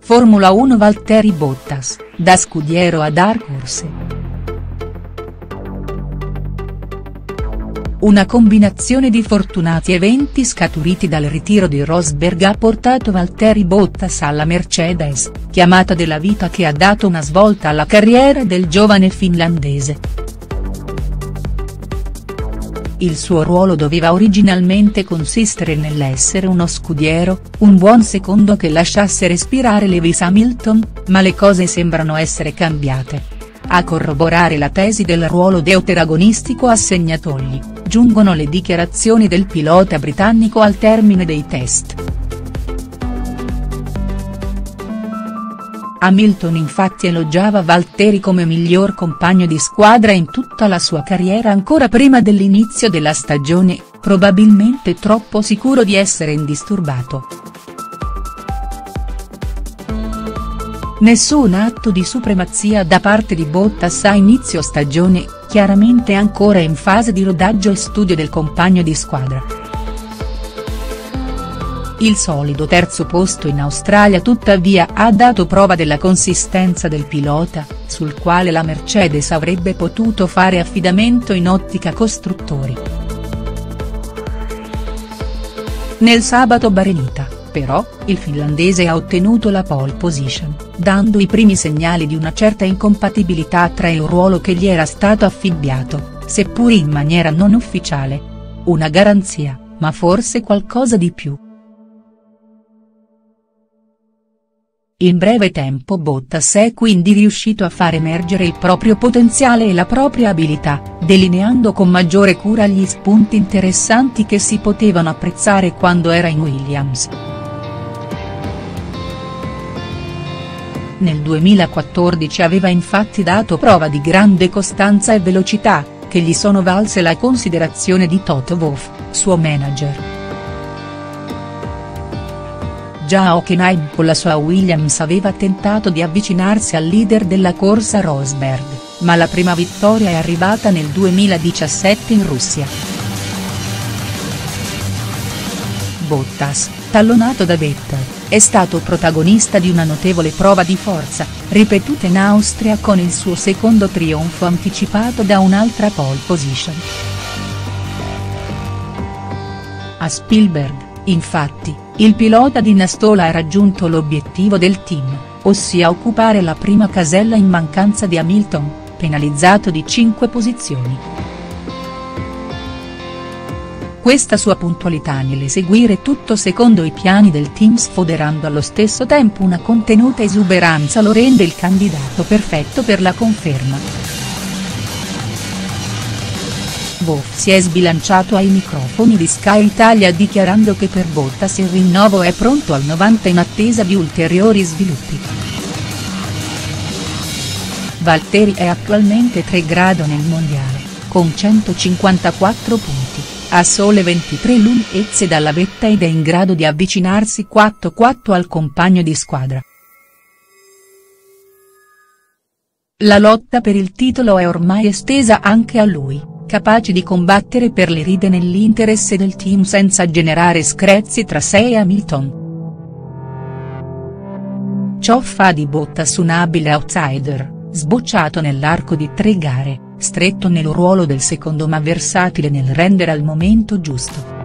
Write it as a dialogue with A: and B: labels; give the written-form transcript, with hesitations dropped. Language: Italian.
A: Formula 1 Valtteri Bottas, da scudiero a Dark Horse. Una combinazione di fortunati eventi scaturiti dal ritiro di Rosberg ha portato Valtteri Bottas alla Mercedes, chiamata della vita che ha dato una svolta alla carriera del giovane finlandese. Il suo ruolo doveva originalmente consistere nell'essere uno scudiero, un buon secondo che lasciasse respirare Lewis Hamilton, ma le cose sembrano essere cambiate. A corroborare la tesi del ruolo deuteragonistico assegnatogli, giungono le dichiarazioni del pilota britannico al termine dei test. Hamilton infatti elogiava Valtteri come miglior compagno di squadra in tutta la sua carriera ancora prima dell'inizio della stagione, probabilmente troppo sicuro di essere indisturbato. Nessun atto di supremazia da parte di Bottas a inizio stagione, chiaramente ancora in fase di rodaggio e studio del compagno di squadra. Il solido terzo posto in Australia tuttavia ha dato prova della consistenza del pilota, sul quale la Mercedes avrebbe potuto fare affidamento in ottica costruttori. Nel sabato barenita, però, il finlandese ha ottenuto la pole position, dando i primi segnali di una certa incompatibilità tra il ruolo che gli era stato affibbiato, seppur in maniera non ufficiale. Una garanzia, ma forse qualcosa di più. In breve tempo Bottas è quindi riuscito a far emergere il proprio potenziale e la propria abilità, delineando con maggiore cura gli spunti interessanti che si potevano apprezzare quando era in Williams. Nel 2014 aveva infatti dato prova di grande costanza e velocità, che gli sono valse la considerazione di Toto Wolff, suo manager. Già a Hockenheim con la sua Williams aveva tentato di avvicinarsi al leader della corsa Rosberg, ma la prima vittoria è arrivata nel 2017 in Russia. Bottas, tallonato da Vettel, è stato protagonista di una notevole prova di forza, ripetuta in Austria con il suo secondo trionfo anticipato da un'altra pole position. A Spielberg, infatti, il pilota di Nastola ha raggiunto l'obiettivo del team, ossia occupare la prima casella in mancanza di Hamilton, penalizzato di 5 posizioni. Questa sua puntualità nell'eseguire tutto secondo i piani del team sfoderando allo stesso tempo una contenuta esuberanza lo rende il candidato perfetto per la conferma. Wolff si è sbilanciato ai microfoni di Sky Italia dichiarando che per Bottas il rinnovo è pronto al 90 in attesa di ulteriori sviluppi. Valtteri è attualmente 3 grado nel mondiale, con 154 punti, a sole 23 lunghezze dalla vetta ed è in grado di avvicinarsi 4-4 al compagno di squadra. La lotta per il titolo è ormai estesa anche a lui, capace di combattere per le ride nell'interesse del team senza generare screzi tra sé e Hamilton. Ciò fa di Bottas un abile outsider, sbocciato nell'arco di 3 gare, stretto nel ruolo del secondo ma versatile nel rendere al momento giusto.